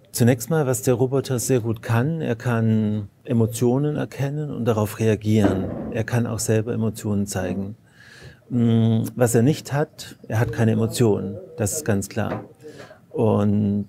Zunächst mal, was der Roboter sehr gut kann, er kann Emotionen erkennen und darauf reagieren. Er kann auch selber Emotionen zeigen. Was er nicht hat, er hat keine Emotionen, das ist ganz klar. Und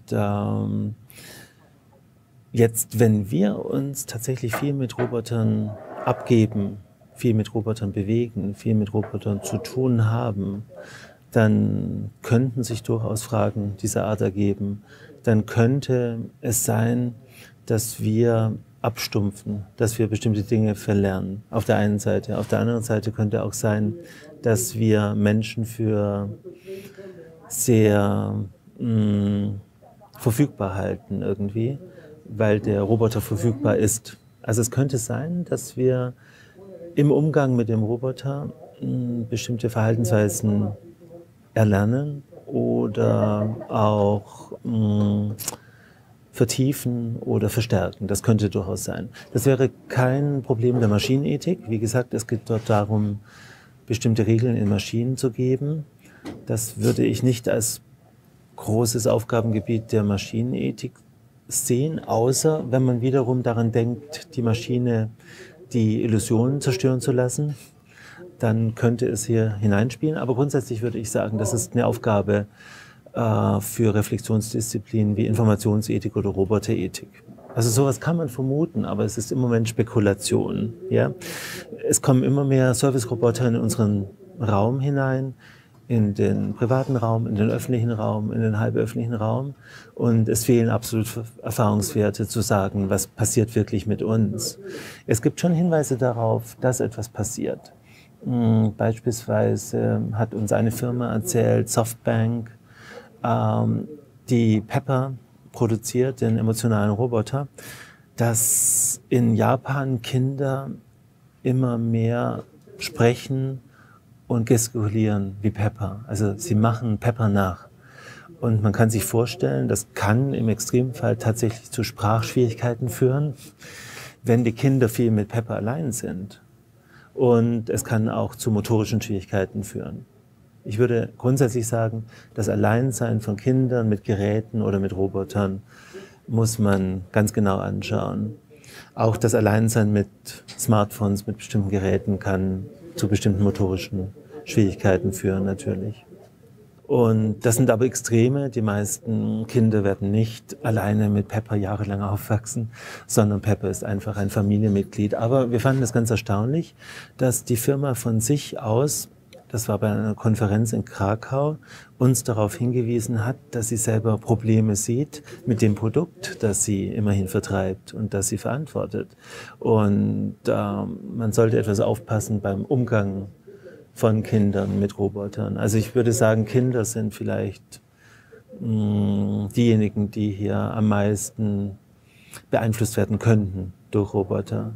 jetzt, wenn wir uns tatsächlich viel mit Robotern abgeben, viel mit Robotern bewegen, viel mit Robotern zu tun haben, dann könnten sich durchaus Fragen dieser Art ergeben. Dann könnte es sein, dass wir abstumpfen, dass wir bestimmte Dinge verlernen. Auf der einen Seite. Auf der anderen Seite könnte auch sein, dass wir Menschen für sehr verfügbar halten irgendwie, weil der Roboter verfügbar ist. Also es könnte sein, dass wir im Umgang mit dem Roboter bestimmte Verhaltensweisen erlernen oder auch vertiefen oder verstärken. Das könnte durchaus sein. Das wäre kein Problem der Maschinenethik. Wie gesagt, es geht dort darum, bestimmte Regeln in Maschinen zu geben. Das würde ich nicht als großes Aufgabengebiet der Maschinenethik sehen, außer wenn man wiederum daran denkt, die Maschine die Illusionen zerstören zu lassen, dann könnte es hier hineinspielen. Aber grundsätzlich würde ich sagen, das ist eine Aufgabe für Reflexionsdisziplinen wie Informationsethik oder Roboterethik. Also sowas kann man vermuten, aber es ist im Moment Spekulation. Ja? Es kommen immer mehr Service-Roboter in unseren Raum hinein, in den privaten Raum, in den öffentlichen Raum, in den halböffentlichen Raum. Und es fehlen absolut Erfahrungswerte zu sagen, was passiert wirklich mit uns. Es gibt schon Hinweise darauf, dass etwas passiert. Beispielsweise hat uns eine Firma erzählt, Softbank, die Pepper produziert, den emotionalen Roboter, dass in Japan Kinder immer mehr sprechen und gestikulieren wie Pepper. Also sie machen Pepper nach. Und man kann sich vorstellen, das kann im Extremfall tatsächlich zu Sprachschwierigkeiten führen, wenn die Kinder viel mit Pepper allein sind. Und es kann auch zu motorischen Schwierigkeiten führen. Ich würde grundsätzlich sagen, das Alleinsein von Kindern mit Geräten oder mit Robotern muss man ganz genau anschauen. Auch das Alleinsein mit Smartphones, mit bestimmten Geräten kann zu bestimmten motorischen Schwierigkeiten führen natürlich. Und das sind aber Extreme. Die meisten Kinder werden nicht alleine mit Pepper jahrelang aufwachsen, sondern Pepper ist einfach ein Familienmitglied. Aber wir fanden es ganz erstaunlich, dass die Firma von sich aus, das war bei einer Konferenz in Krakau, uns darauf hingewiesen hat, dass sie selber Probleme sieht mit dem Produkt, das sie immerhin vertreibt und das sie verantwortet. Und man sollte etwas aufpassen beim Umgang von Kindern mit Robotern. Also ich würde sagen, Kinder sind vielleicht diejenigen, die hier am meisten beeinflusst werden könnten durch Roboter.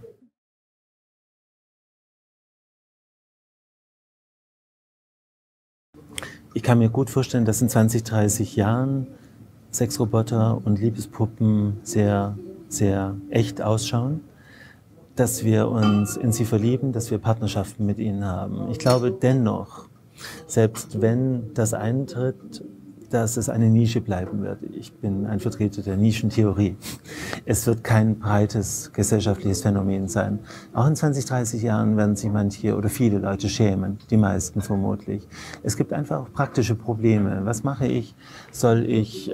Ich kann mir gut vorstellen, dass in 20, 30 Jahren Sexroboter und Liebespuppen sehr, sehr echt ausschauen, dass wir uns in sie verlieben, dass wir Partnerschaften mit ihnen haben. Ich glaube dennoch, selbst wenn das eintritt, dass es eine Nische bleiben wird. Ich bin ein Vertreter der Nischentheorie. Es wird kein breites gesellschaftliches Phänomen sein. Auch in 20, 30 Jahren werden sich manche oder viele Leute schämen, die meisten vermutlich. Es gibt einfach auch praktische Probleme. Was mache ich? Soll ich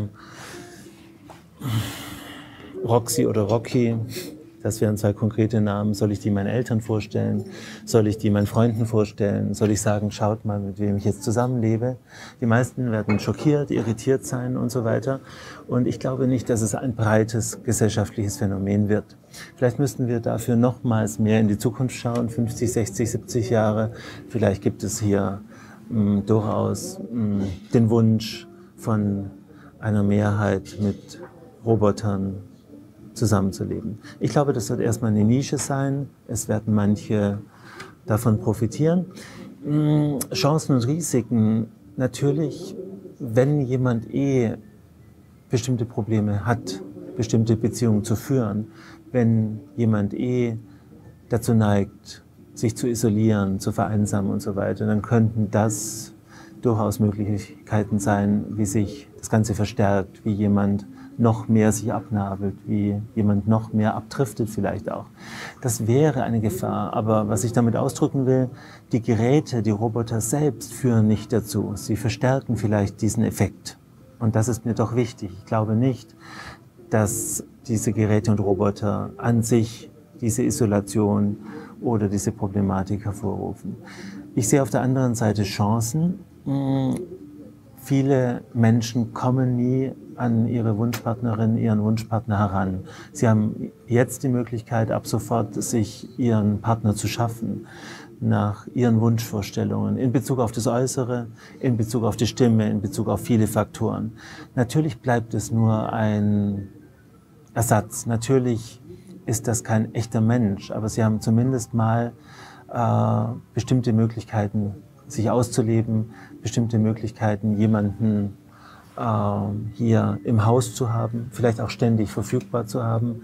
Roxy oder Rocky, das wären zwei konkrete Namen, soll ich die meinen Eltern vorstellen? Soll ich die meinen Freunden vorstellen? Soll ich sagen, schaut mal, mit wem ich jetzt zusammenlebe? Die meisten werden schockiert, irritiert sein und so weiter. Und ich glaube nicht, dass es ein breites gesellschaftliches Phänomen wird. Vielleicht müssten wir dafür nochmals mehr in die Zukunft schauen, 50, 60, 70 Jahre. Vielleicht gibt es hier durchaus den Wunsch von einer Mehrheit mit Robotern zusammenzuleben. Ich glaube, das wird erstmal eine Nische sein. Es werden manche davon profitieren. Chancen und Risiken, natürlich, wenn jemand bestimmte Probleme hat, bestimmte Beziehungen zu führen, wenn jemand dazu neigt, sich zu isolieren, zu vereinsamen und so weiter, dann könnten das durchaus Möglichkeiten sein, wie sich das Ganze verstärkt, wie jemand noch mehr sich abnabelt, wie jemand noch mehr abdriftet vielleicht auch. Das wäre eine Gefahr. Aber was ich damit ausdrücken will, die Geräte, die Roboter selbst führen nicht dazu. Sie verstärken vielleicht diesen Effekt. Und das ist mir doch wichtig. Ich glaube nicht, dass diese Geräte und Roboter an sich diese Isolation oder diese Problematik hervorrufen. Ich sehe auf der anderen Seite Chancen. Viele Menschen kommen nie an ihre Wunschpartnerin, ihren Wunschpartner heran. Sie haben jetzt die Möglichkeit, ab sofort sich ihren Partner zu schaffen, nach ihren Wunschvorstellungen, in Bezug auf das Äußere, in Bezug auf die Stimme, in Bezug auf viele Faktoren. Natürlich bleibt es nur ein Ersatz. Natürlich ist das kein echter Mensch, aber sie haben zumindest mal bestimmte Möglichkeiten, sich auszuleben, bestimmte Möglichkeiten, jemanden hier im Haus zu haben, vielleicht auch ständig verfügbar zu haben.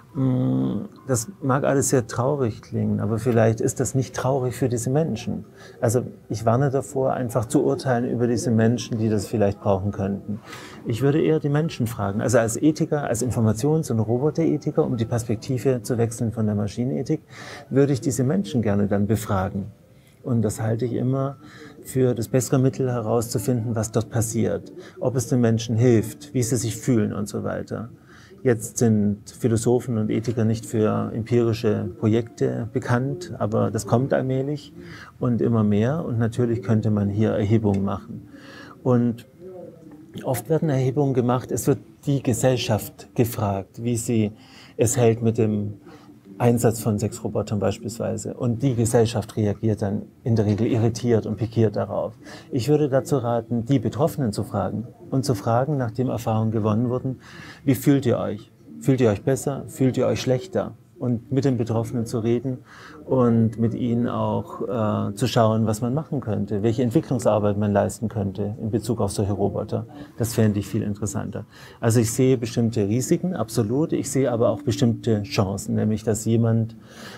Das mag alles sehr traurig klingen, aber vielleicht ist das nicht traurig für diese Menschen. Also ich warne davor, einfach zu urteilen über diese Menschen, die das vielleicht brauchen könnten. Ich würde eher die Menschen fragen, also als Ethiker, als Informations- und Roboterethiker, um die Perspektive zu wechseln von der Maschinenethik, würde ich diese Menschen gerne dann befragen. Und das halte ich immer für das bessere Mittel herauszufinden, was dort passiert, ob es den Menschen hilft, wie sie sich fühlen und so weiter. Jetzt sind Philosophen und Ethiker nicht für empirische Projekte bekannt, aber das kommt allmählich und immer mehr. Und natürlich könnte man hier Erhebungen machen. Und oft werden Erhebungen gemacht, es wird die Gesellschaft gefragt, wie sie es hält mit dem Einsatz von Sexrobotern beispielsweise. Und die Gesellschaft reagiert dann in der Regel irritiert und pikiert darauf. Ich würde dazu raten, die Betroffenen zu fragen und zu fragen, nachdem Erfahrungen gewonnen wurden, wie fühlt ihr euch? Fühlt ihr euch besser? Fühlt ihr euch schlechter? Und mit den Betroffenen zu reden und mit ihnen auch zu schauen, was man machen könnte, welche Entwicklungsarbeit man leisten könnte in Bezug auf solche Roboter. Das fände ich viel interessanter. Also ich sehe bestimmte Risiken, absolut. Ich sehe aber auch bestimmte Chancen, nämlich dass jemand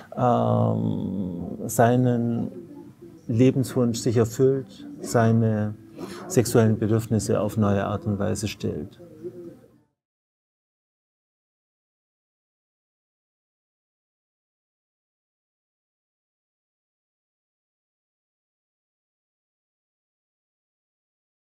seinen Lebenswunsch sich erfüllt, seine sexuellen Bedürfnisse auf neue Art und Weise stillt.